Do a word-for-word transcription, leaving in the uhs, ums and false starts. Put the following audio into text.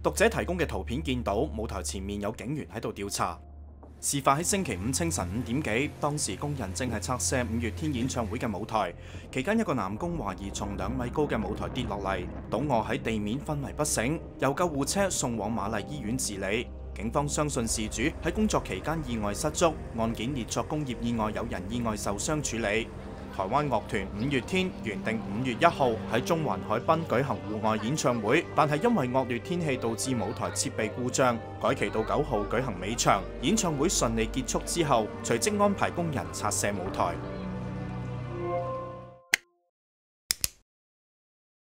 讀者提供嘅圖片見到舞台前面有警員喺度調查。事發喺星期五清晨五點幾，當時工人正係拆卸五月天演唱會嘅舞台，期間一個男工懷疑從兩米高嘅舞台跌落嚟，倒卧喺地面昏迷不醒，由救護車送往瑪麗醫院治理。警方相信事主喺工作期間意外失足，案件列作工業意外，有人意外受傷處理。台灣樂團五月天原定五月一號喺中環海濱舉行戶外演唱會，但係因為惡劣天氣導致舞台設備故障，改期到九號舉行尾場。演唱會順利結束之後，隨即安排工人拆卸舞台。